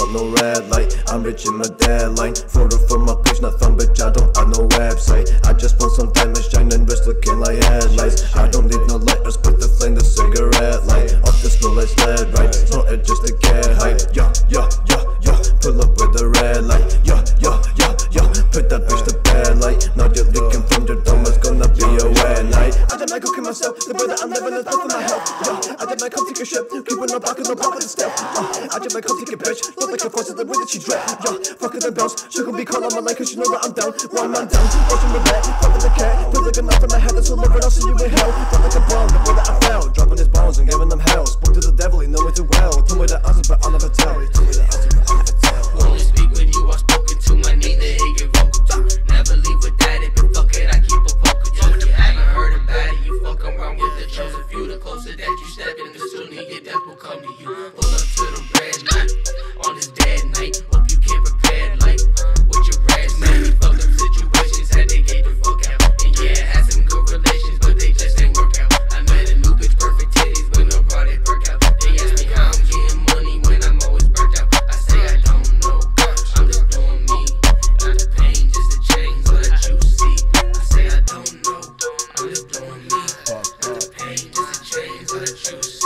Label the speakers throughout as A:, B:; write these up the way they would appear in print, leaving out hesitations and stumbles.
A: want no red light. I'm reaching my deadline. Photo from my page, not thumb, bitch, I don't have no website. I just want some diamonds shining, wrist looking like headlights. I don't need no lighters, put the flame, the cigarette light. Off the snow like sled, right? Not it just to get hype. Yeah, yeah, yeah, yeah. Pull up with the red light. Yeah, yeah, yeah, yeah. Put that bitch to bed like. Now you're looking from your dome, it's gonna be a wet night. I did my cooking myself, the brother I'm living is out for my health. Yeah, I did my come take a shit, keeping no back and no pop with the step. I did my come take a bitch, don't like a force of the way that she drip. Yeah, fucking the bounce, she gon' be calling my line cause she know that I'm down. One man down, watching the red, fuck with the cat. Put like a knife in my head, that's all over, I'll see you in hell. Felt like a bomb, the brother I fell, dropping his bones and giving them hell. Spoke to the devil, he know it too well. Told me the answers but I'll never tell. Told me the answers but I'll never tell.
B: Only speak when you are spoken to, my need to hear your vocal too. Never leave without it, but fuck it, I keep a poker too. You haven't heard about it, you fuck around with the chosen few. The closer that you step in, the sooner your death will come to you. Pull up to the red light, on this dead night. Hope you can't prepare like, with your red night. Fucked up situations, had they get the fuck out. And yeah, I had some good relations, but they just ain't work out. I met a new bitch, perfect titties, when I brought it work out. They ask me how I'm getting money when I'm always burnt out. I say I don't know, I'm just doing me. Not the pain, just the change, so that you see. I say I don't know, I'm just doing me. Not the pain, just the change, so that you see.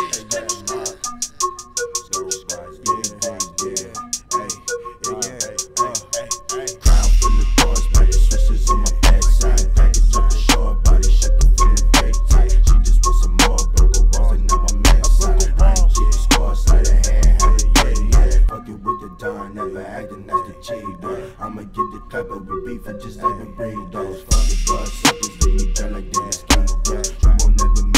C: I'ma get the clap of a beef and just like a breed. Those fucking blood suckers, they me down like that. You won't never